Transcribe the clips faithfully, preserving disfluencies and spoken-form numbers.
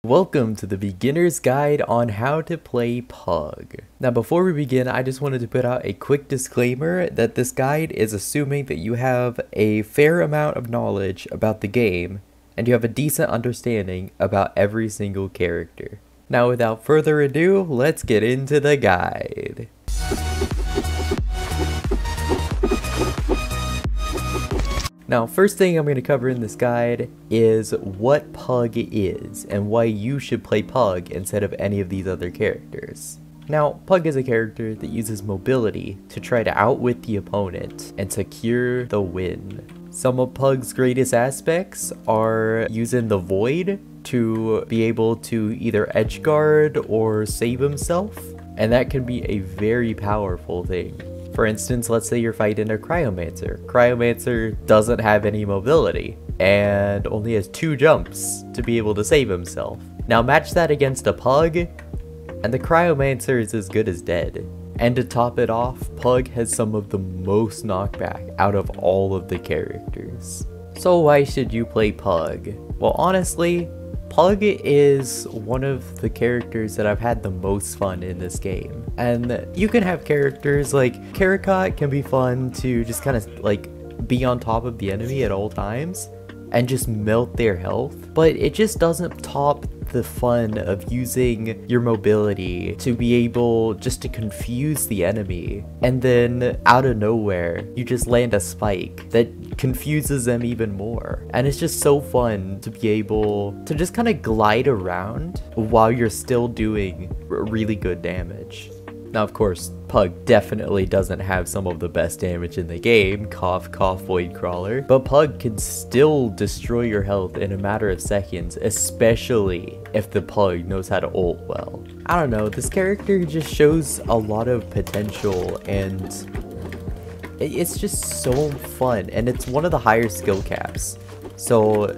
Welcome to the beginner's guide on how to play Pug. Now before we begin, I just wanted to put out a quick disclaimer that this guide is assuming that you have a fair amount of knowledge about the game and you have a decent understanding about every single character. Now without further ado, let's get into the guide. Now, first thing I'm going to cover in this guide is what Pug is and why you should play Pug instead of any of these other characters. Now, Pug is a character that uses mobility to try to outwit the opponent and secure the win. Some of Pug's greatest aspects are using the Void to be able to either edge guard or save himself, and that can be a very powerful thing. For instance, let's say you're fighting a Cryomancer. Cryomancer doesn't have any mobility and only has two jumps to be able to save himself. Now match that against a Pug and the Cryomancer is as good as dead. And to top it off, Pug has some of the most knockback out of all of the characters. So why should you play Pug? Well, honestly, Pug is one of the characters that I've had the most fun in this game. And you can have characters like Karikot can be fun to just kind of like be on top of the enemy at all times and just melt their health, but it just doesn't top the fun of using your mobility to be able just to confuse the enemy, and then out of nowhere you just land a spike that confuses them even more. And it's just so fun to be able to just kind of glide around while you're still doing really good damage. Now of course, Pug definitely doesn't have some of the best damage in the game, cough cough Void Crawler, but Pug can still destroy your health in a matter of seconds, especially if the Pug knows how to ult well. I don't know, this character just shows a lot of potential and it's just so fun, and it's one of the higher skill caps. So,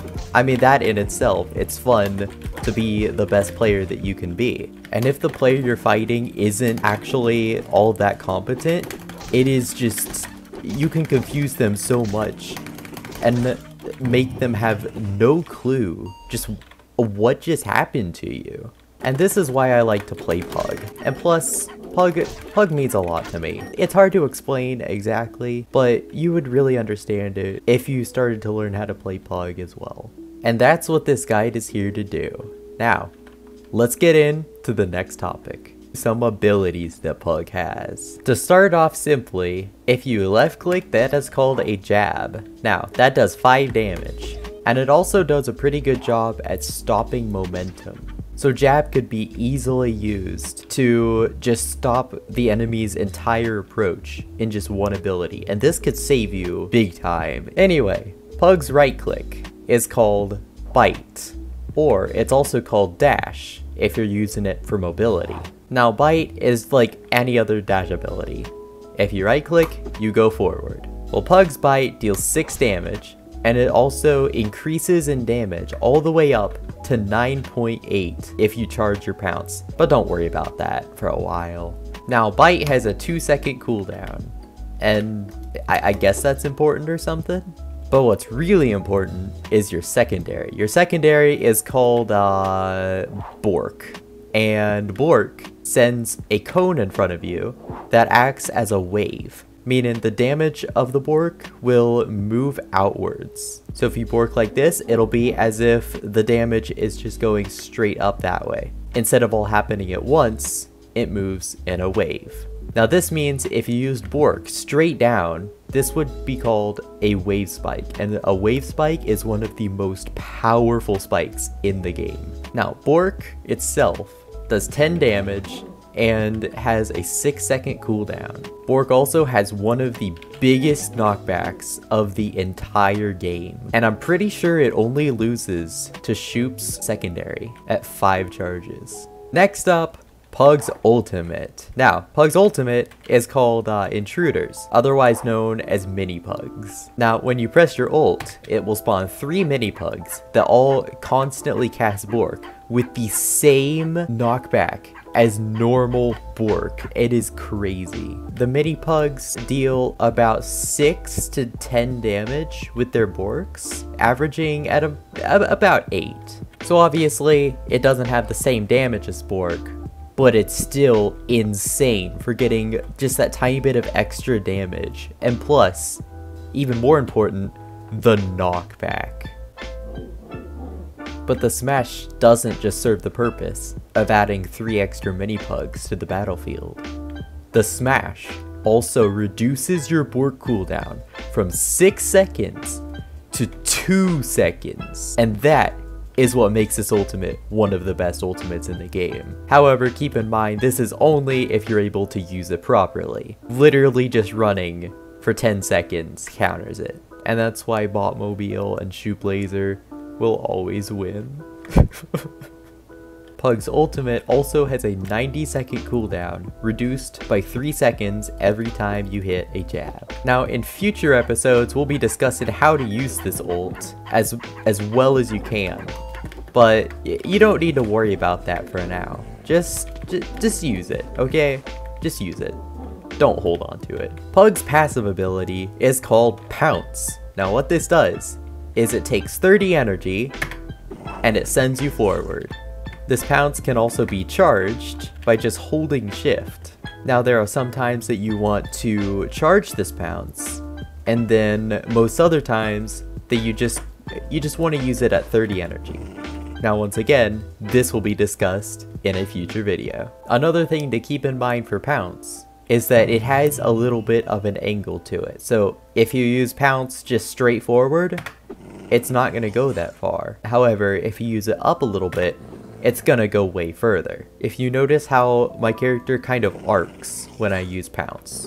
I mean, that in itself, it's fun to be the best player that you can be. And if the player you're fighting isn't actually all that competent, it is just, you can confuse them so much and make them have no clue just what just happened to you. And this is why I like to play Pug. And plus, Pug, Pug means a lot to me. It's hard to explain exactly, but you would really understand it if you started to learn how to play Pug as well. And that's what this guide is here to do. Now, let's get into the next topic. Some abilities that Pug has. To start off simply, if you left click, that is called a jab. Now, that does five damage. And it also does a pretty good job at stopping momentum. So jab could be easily used to just stop the enemy's entire approach in just one ability, and this could save you big time. Anyway, Pug's right click is called bite, or it's also called dash if you're using it for mobility. Now bite is like any other dash ability. If you right click, you go forward. Well, Pug's bite deals six damage, and it also increases in damage all the way up to nine point eight if you charge your pounce, but don't worry about that for a while. Now bite has a two second cooldown, and I, I guess that's important or something, but what's really important is your secondary. Your secondary is called uh, Bork, and Bork sends a cone in front of you that acts as a wave, meaning the damage of the Bork will move outwards. So if you Bork like this, it'll be as if the damage is just going straight up that way. Instead of all happening at once, it moves in a wave. Now this means if you used Bork straight down, this would be called a wave spike, and a wave spike is one of the most powerful spikes in the game. Now Bork itself does ten damage and has a six second cooldown. Bork also has one of the biggest knockbacks of the entire game, and I'm pretty sure it only loses to Shoop's secondary at five charges. Next up, Pug's ultimate. Now, Pug's ultimate is called uh, Intruders, otherwise known as mini Pugs. Now, when you press your ult, it will spawn three mini Pugs that all constantly cast Bork with the same knockback as normal Bork. It is crazy. The mini Pugs deal about six to ten damage with their Borks, averaging at a, about eight. So obviously, it doesn't have the same damage as Bork, but it's still insane for getting just that tiny bit of extra damage. And plus, even more important, the knockback. But the Smash doesn't just serve the purpose of adding three extra mini-pugs to the battlefield. The Smash also reduces your Bork cooldown from six seconds to two seconds. And that is what makes this ultimate one of the best ultimates in the game. However, keep in mind, this is only if you're able to use it properly. Literally just running for ten seconds counters it. And that's why Botmobile and Shoot Blazer will always win. Pug's ultimate also has a ninety second cooldown, reduced by three seconds every time you hit a jab. Now in future episodes, we'll be discussing how to use this ult as, as well as you can. But you don't need to worry about that for now. Just, just, just use it, okay? Just use it. Don't hold on to it. Pug's passive ability is called Pounce. Now what this does is it takes thirty energy and it sends you forward. This Pounce can also be charged by just holding shift. Now there are some times that you want to charge this Pounce, and then most other times that you just you just want to use it at thirty energy. Now once again, this will be discussed in a future video. Another thing to keep in mind for Pounce is that it has a little bit of an angle to it. So if you use Pounce just straight forward, it's not going to go that far. However, if you use it up a little bit, it's gonna go way further. If you notice how my character kind of arcs when I use Pounce,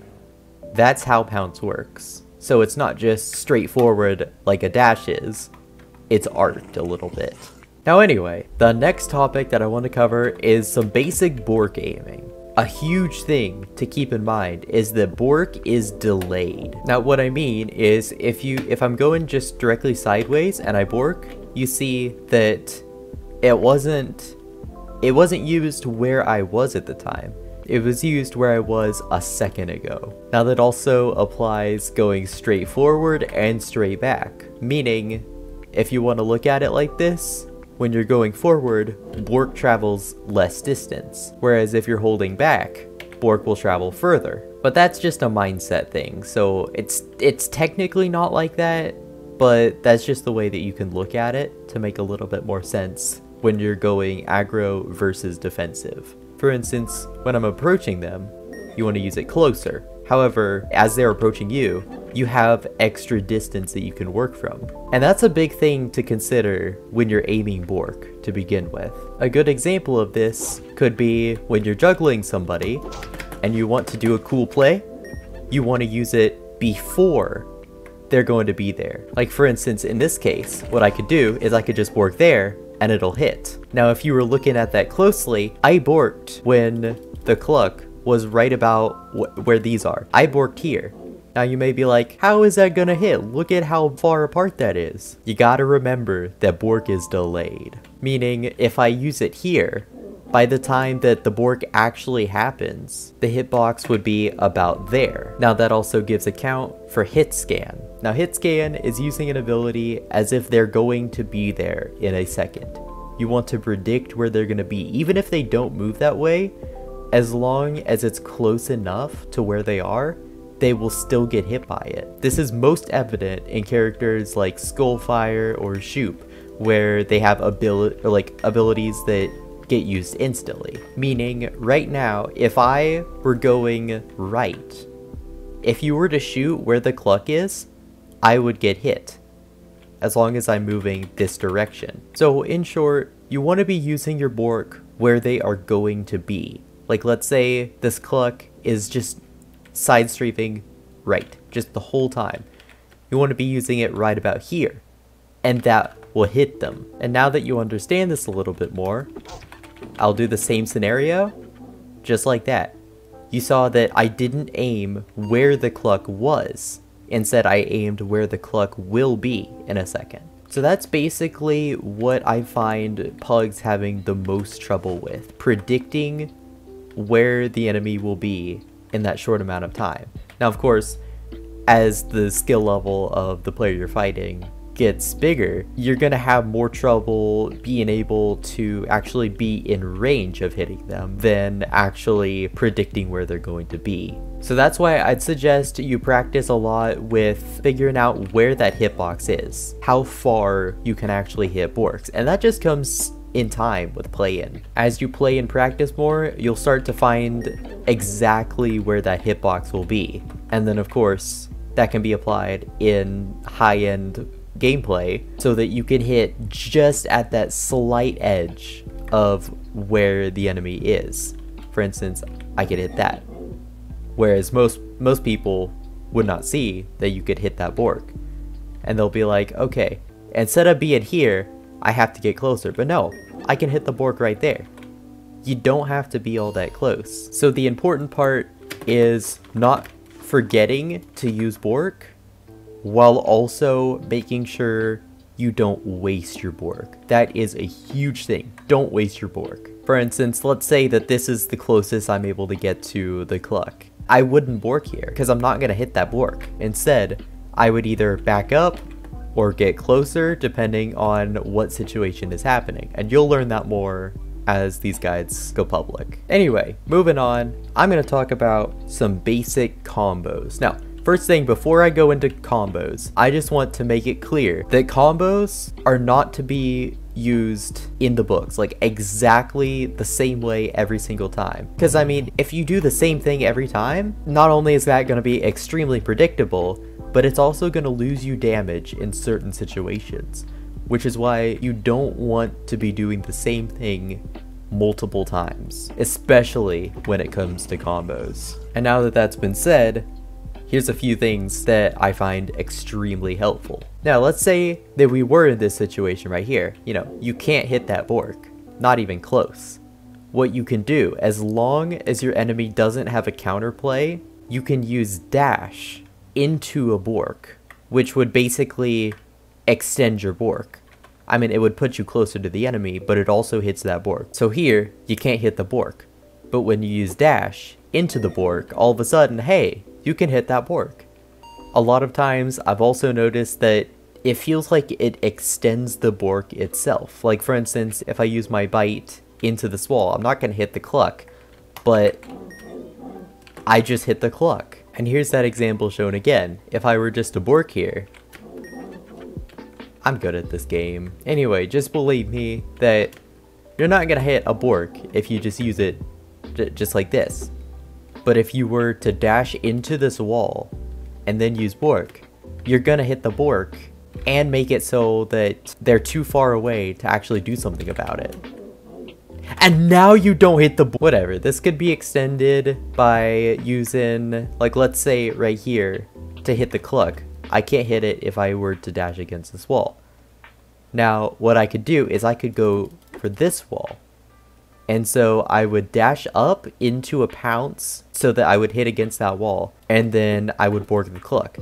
that's how Pounce works. So it's not just straightforward like a dash is, it's arced a little bit. Now anyway, the next topic that I want to cover is some basic Bork aiming. A huge thing to keep in mind is that Bork is delayed. Now what I mean is if you if I'm going just directly sideways and I Bork, you see that it wasn't it wasn't used where I was at the time. It was used where I was a second ago. Now that also applies going straight forward and straight back, meaning if you want to look at it like this, when you're going forward, Bork travels less distance, whereas if you're holding back, Bork will travel further. But that's just a mindset thing, so it's it's technically not like that, but that's just the way that you can look at it to make a little bit more sense when you're going aggro versus defensive. For instance, when I'm approaching them, you want to use it closer. However, as they're approaching you, you have extra distance that you can work from. And that's a big thing to consider when you're aiming Bork to begin with. A good example of this could be when you're juggling somebody and you want to do a cool play, you want to use it before they're going to be there. Like for instance, in this case, what I could do is I could just Bork there and it'll hit. Now if you were looking at that closely, I Borked when the Cluck was right about wh where these are. I Borked here. Now you may be like, how is that gonna hit? Look at how far apart that is. You gotta remember that Bork is delayed. Meaning, if I use it here, by the time that the Bork actually happens, the hitbox would be about there. Now that also gives account for hit scan. Now hit scan is using an ability as if they're going to be there in a second. You want to predict where they're gonna be, even if they don't move that way, as long as it's close enough to where they are, they will still get hit by it. This is most evident in characters like Skullfire or Shoop, where they have abili- or like abilities that get used instantly. Meaning, right now, if I were going right, if you were to shoot where the Cluck is, I would get hit, as long as I'm moving this direction. So in short, you want to be using your Bork where they are going to be. Like let's say this Cluck is just side strafing right, just the whole time. You want to be using it right about here, and that will hit them. And now that you understand this a little bit more, I'll do the same scenario, just like that. You saw that I didn't aim where the Cluck was. Instead, I aimed where the Cluck will be in a second. So that's basically what I find Pugs having the most trouble with, predicting where the enemy will be in that short amount of time. Now, of course, as the skill level of the player you're fighting gets bigger, you're gonna have more trouble being able to actually be in range of hitting them than actually predicting where they're going to be. So that's why I'd suggest you practice a lot with figuring out where that hitbox is, how far you can actually hit Borks, and that just comes in time with play-in. As you play and practice more, you'll start to find exactly where that hitbox will be. And then of course, that can be applied in high-end gameplay so that you can hit just at that slight edge of where the enemy is. For instance, I could hit that. Whereas most most people would not see that you could hit that Bork. And they'll be like, okay, instead of being here, I have to get closer. But no, I can hit the Bork right there. You don't have to be all that close. So the important part is not forgetting to use Bork, while also making sure you don't waste your Bork. That is a huge thing. Don't waste your Bork. For instance, let's say that this is the closest I'm able to get to the Cluck. I wouldn't Bork here, because I'm not going to hit that Bork. Instead, I would either back up or get closer, depending on what situation is happening. And you'll learn that more as these guides go public. Anyway, moving on, I'm going to talk about some basic combos. Now, first thing, before I go into combos, I just want to make it clear that combos are not to be used in the books, like exactly the same way every single time. Because I mean, if you do the same thing every time, not only is that going to be extremely predictable, but it's also going to lose you damage in certain situations, which is why you don't want to be doing the same thing multiple times, especially when it comes to combos. And now that that's been said, here's a few things that I find extremely helpful. Now, let's say that we were in this situation right here. You know, you can't hit that Bork, not even close. What you can do, as long as your enemy doesn't have a counterplay, you can use dash into a Bork, which would basically extend your Bork. I mean, it would put you closer to the enemy, but it also hits that Bork. So here, you can't hit the Bork. But when you use dash into the Bork, all of a sudden, hey, you can hit that Bork. A lot of times, I've also noticed that it feels like it extends the Bork itself. Like for instance, if I use my bite into this wall, I'm not going to hit the Cluck, but I just hit the Cluck. And here's that example shown again. If I were just to Bork here, I'm good at this game. Anyway, just believe me that you're not going to hit a Bork if you just use it j just like this. But if you were to dash into this wall and then use Bork, you're gonna hit the Bork and make it so that they're too far away to actually do something about it. And now you don't hit the Bork. Whatever, this could be extended by using, like let's say right here, to hit the Cluck. I can't hit it if I were to dash against this wall. Now, what I could do is I could go for this wall. And so I would dash up into a pounce so that I would hit against that wall, and then I would Bork the Cluck.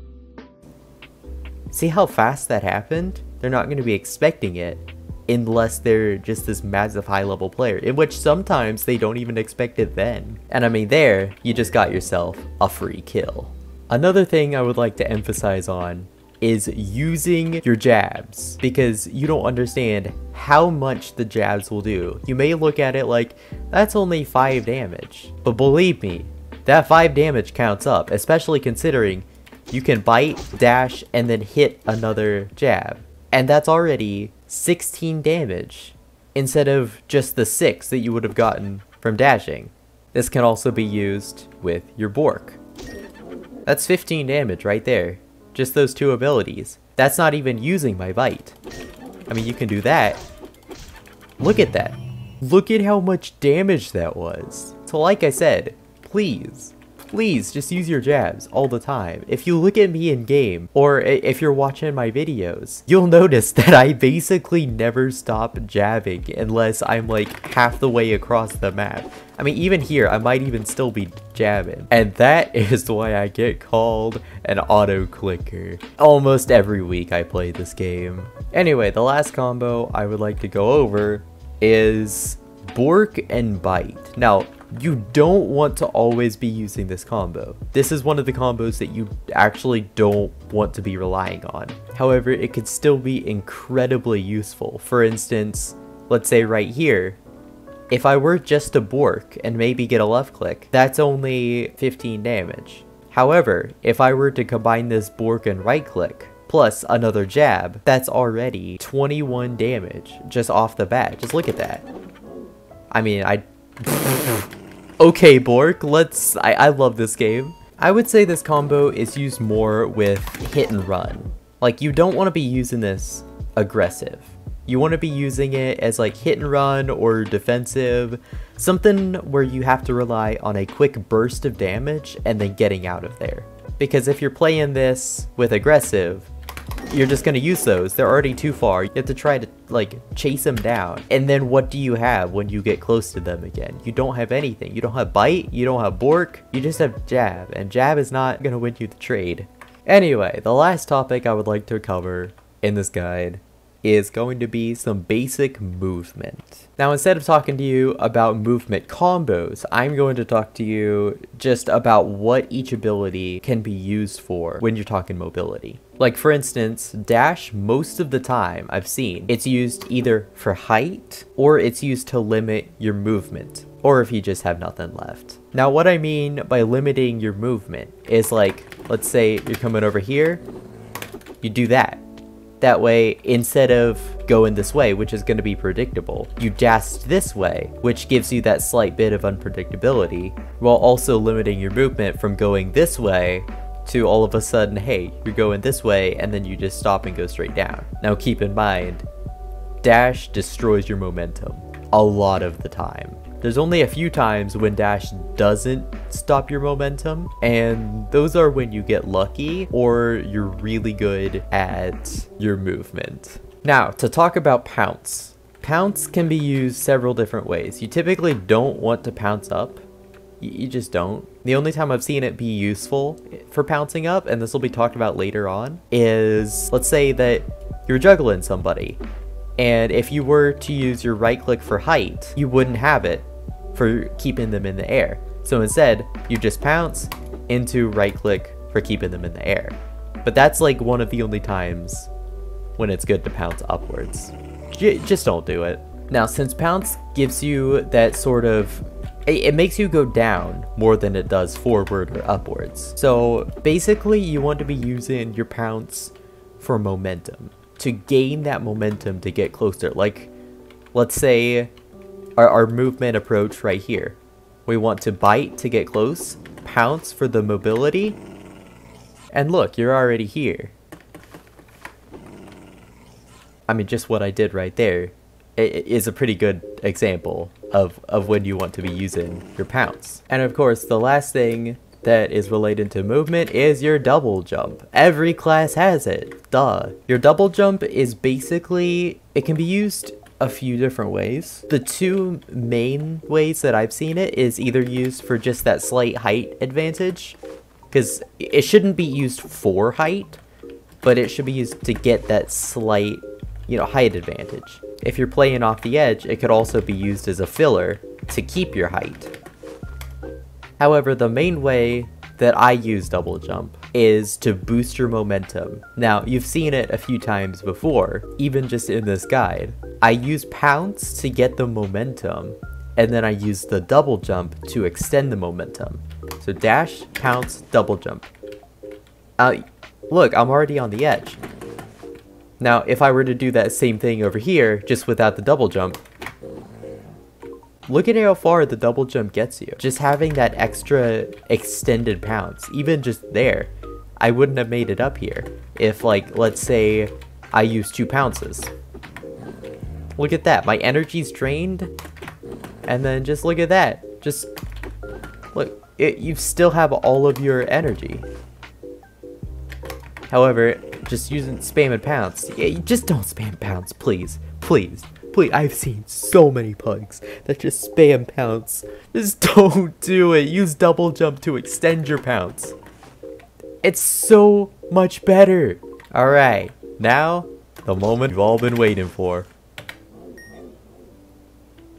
See how fast that happened? They're not going to be expecting it unless they're just this massive high level player, in which sometimes they don't even expect it then. And I mean, there, you just got yourself a free kill. Another thing I would like to emphasize on is using your jabs, because you don't understand how much the jabs will do. You may look at it like, that's only five damage, but believe me, that five damage counts up, especially considering you can bite, dash, and then hit another jab. And that's already sixteen damage, instead of just the six that you would have gotten from dashing. This can also be used with your Bork. That's fifteen damage right there. Just those two abilities. That's not even using my bite. I mean, you can do that. Look at that. Look at how much damage that was. So like I said, please, please just use your jabs all the time. If you look at me in game, or if you're watching my videos, you'll notice that I basically never stop jabbing unless I'm like half the way across the map. I mean, even here, I might even still be jabbing. And that is why I get called an auto clicker almost every week I play this game. Anyway, the last combo I would like to go over is Bork and Bite. Now, You don't want to always be using this combo. This is one of the combos that you actually don't want to be relying on. However, it could still be incredibly useful. For instance, let's say right here, if I were just to Bork and maybe get a left click, that's only fifteen damage. However, if I were to combine this Bork and right click, plus another jab, that's already twenty-one damage just off the bat. Just look at that. I mean, I... Okay, Bork, let's... I, I love this game. I would say this combo is used more with hit and run. Like, you don't want to be using this aggressive. You want to be using it as like hit and run or defensive, something where you have to rely on a quick burst of damage and then getting out of there. Because if you're playing this with aggressive, you're just going to use those. They're already too far. You have to try to like chase them down. And then what do you have when you get close to them again? You don't have anything. You don't have bite. You don't have Bork. You just have jab. And jab is not going to win you the trade. Anyway, the last topic I would like to cover in this guide is going to be some basic movement. Now, instead of talking to you about movement combos, I'm going to talk to you just about what each ability can be used for when you're talking mobility. Like, for instance, dash, most of the time I've seen, it's used either for height or it's used to limit your movement, or if you just have nothing left. Now, what I mean by limiting your movement is like, let's say you're coming over here, you do that. That way, instead of going this way, which is going to be predictable, you dash this way, which gives you that slight bit of unpredictability, while also limiting your movement from going this way to all of a sudden, hey, you're going this way, and then you just stop and go straight down. Now keep in mind, dash destroys your momentum a lot of the time. There's only a few times when dash doesn't stop your momentum, and those are when you get lucky or you're really good at your movement. Now, to talk about pounce. Pounce can be used several different ways. You typically don't want to pounce up. You just don't. The only time I've seen it be useful for pouncing up, and this will be talked about later on, is let's say that you're juggling somebody. And if you were to use your right click for height, you wouldn't have it for keeping them in the air. So instead, you just pounce into right click for keeping them in the air. But that's like one of the only times when it's good to pounce upwards. J- just don't do it. Now, since pounce gives you that sort of, it, it makes you go down more than it does forward or upwards. So basically, you want to be using your pounce for momentum, to gain that momentum to get closer. Like, let's say our, our movement approach right here. We want to bite to get close, pounce for the mobility, and look, you're already here. I mean, just what I did right there is a pretty good example of, of when you want to be using your pounce. And of course, the last thing that is related to movement is your double jump. Every class has it, duh. Your double jump is basically, it can be used a few different ways. The two main ways that I've seen it is either used for just that slight height advantage, because it shouldn't be used for height, but it should be used to get that slight, you know, height advantage. If you're playing off the edge, it could also be used as a filler to keep your height. However, the main way that I use double jump is to boost your momentum. Now, you've seen it a few times before, even just in this guide. I use pounce to get the momentum, and then I use the double jump to extend the momentum. So dash, pounce, double jump. Uh, look, I'm already on the edge. Now, if I were to do that same thing over here, just without the double jump, look at how far the double jump gets you. Just having that extra extended pounce, even just there, I wouldn't have made it up here if, like, let's say I use two pounces. Look at that, my energy's drained, and then just look at that. Just, look, it, you still have all of your energy. However, just using spam and pounce, yeah, you just don't spam pounce, please, please. Please, I've seen so many pugs that just spam pounce. Just don't do it. Use double jump to extend your pounce. It's so much better. Alright, now the moment you've all been waiting for.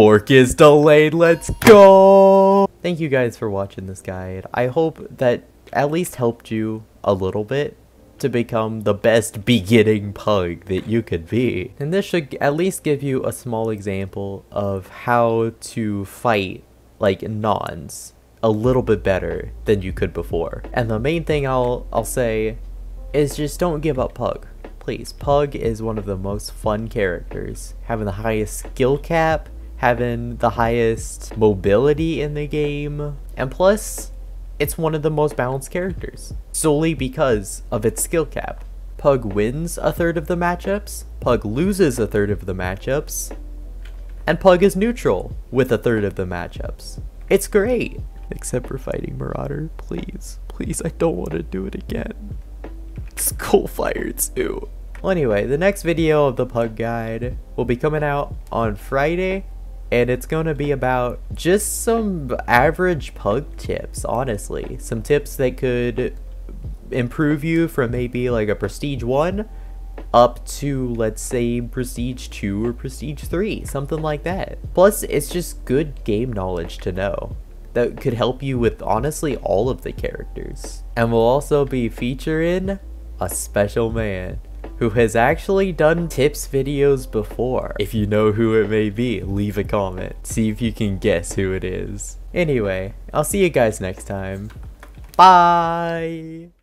Fork is delayed, let's go! Thank you guys for watching this guide. I hope that at least helped you a little bit to become the best beginning pug that you could be. And this should at least give you a small example of how to fight like nons a little bit better than you could before. And the main thing I'll I'll say is just don't give up Pug. Please, Pug is one of the most fun characters, having the highest skill cap, having the highest mobility in the game, and plus, it's one of the most balanced characters, solely because of its skill cap. Pug wins a third of the matchups, Pug loses a third of the matchups, and Pug is neutral with a third of the matchups. It's great! Except for fighting Marauder, please. Please, I don't want to do it again. Skullfire too. Well, anyway, the next video of the Pug guide will be coming out on Friday, and it's gonna be about just some average Pug tips, honestly. Some tips that could improve you from maybe like a Prestige one up to, let's say, Prestige two or Prestige three, something like that. Plus, it's just good game knowledge to know that could help you with honestly all of the characters. And we'll also be featuring a special man who has actually done tips videos before. If you know who it may be, leave a comment. See if you can guess who it is. Anyway, I'll see you guys next time. Bye!